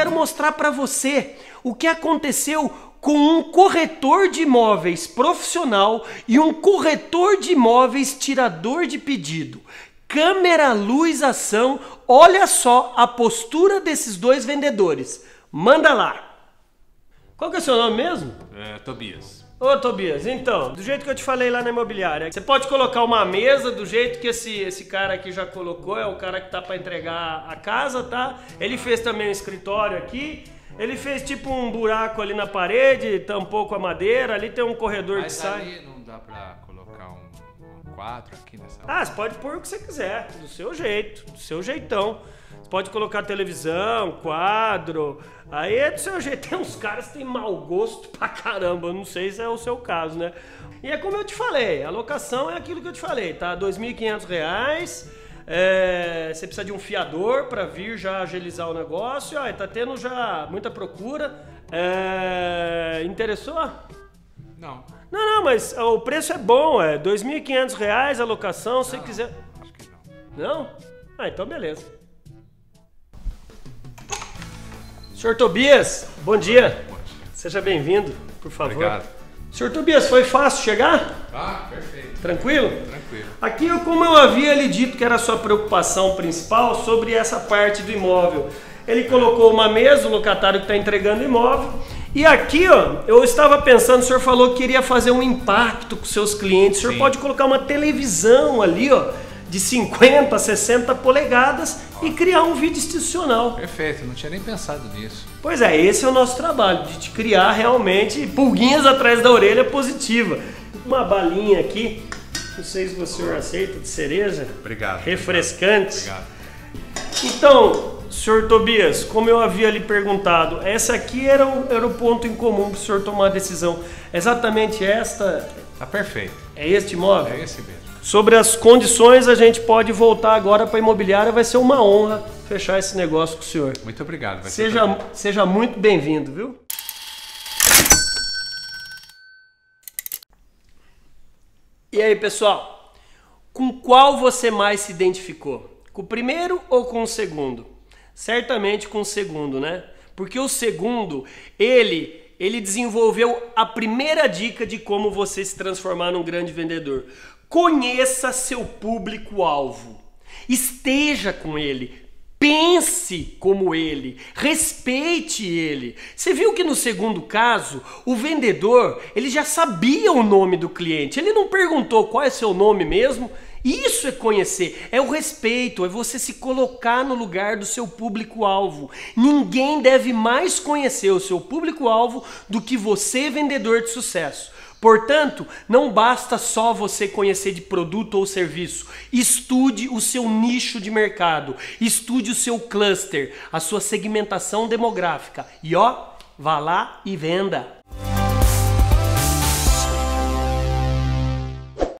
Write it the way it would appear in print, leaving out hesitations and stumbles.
quero mostrar para você o que aconteceu com um corretor de imóveis profissional e um corretor de imóveis tirador de pedido. Câmera, luz, ação, olha só a postura desses dois vendedores. Manda lá. Qual que é o seu nome mesmo? Tobias. Ô Tobias, então, do jeito que eu te falei lá na imobiliária, você pode colocar uma mesa do jeito que esse cara aqui já colocou, é o cara que tá para entregar a casa, tá? Ele fez também um escritório aqui, ele fez tipo um buraco ali na parede, tampou com a madeira, ali tem um corredor que sai. Mas ali não dá pra colocar um quadro aqui nessa... Ah, você pode pôr o que você quiser, do seu jeito, do seu jeitão. Você pode colocar televisão, quadro, aí é do seu jeito. Tem uns caras que têm mau gosto pra caramba, eu não sei se é o seu caso, né? E é como eu te falei, a locação é aquilo que eu te falei, tá? R$ 2.500, você precisa de um fiador pra vir já agilizar o negócio, ó, tá tendo já muita procura. Interessou? Não. Não, mas o preço é bom, é R$ 2.500 a locação, se você quiser... Acho que não. Não? Ah, então beleza. Senhor Tobias, bom dia. Bom dia. Seja bem-vindo, por favor. Obrigado. Senhor Tobias, foi fácil chegar? Ah, perfeito. Tranquilo? Tranquilo. Aqui, como eu havia lhe dito que era a sua preocupação principal sobre essa parte do imóvel. Ele colocou uma mesa, o locatário que está entregando o imóvel. E aqui, ó, eu estava pensando, o senhor falou que queria fazer um impacto com seus clientes. O senhor pode colocar uma televisão ali, ó, de 50, 60 polegadas e criar um vídeo institucional. Perfeito, não tinha nem pensado nisso. Pois é, esse é o nosso trabalho, de te criar realmente pulguinhas atrás da orelha positiva. Uma balinha aqui, não sei se você aceita, de cereja. Obrigado. Refrescante. Obrigado. Então, senhor Tobias, como eu havia lhe perguntado, essa aqui era o ponto em comum para o senhor tomar a decisão. Exatamente esta? Tá perfeito. É este imóvel? É esse mesmo. Sobre as condições, a gente pode voltar agora para a imobiliária. Vai ser uma honra fechar esse negócio com o senhor. Muito obrigado. Vai Seja muito bem-vindo, viu? E aí, pessoal? Com qual você mais se identificou? Com o primeiro ou com o segundo? Certamente com o segundo, né? Porque o segundo, ele desenvolveu a primeira dica de como você se transformar num grande vendedor. Conheça seu público-alvo, esteja com ele, pense como ele, respeite ele. Você viu que no segundo caso, o vendedor, ele já sabia o nome do cliente, ele não perguntou qual é seu nome mesmo. Isso é conhecer, é o respeito, é você se colocar no lugar do seu público-alvo. Ninguém deve mais conhecer o seu público-alvo do que você, vendedor de sucesso. Portanto, não basta só você conhecer de produto ou serviço. Estude o seu nicho de mercado, estude o seu cluster, a sua segmentação demográfica. E ó, vá lá e venda.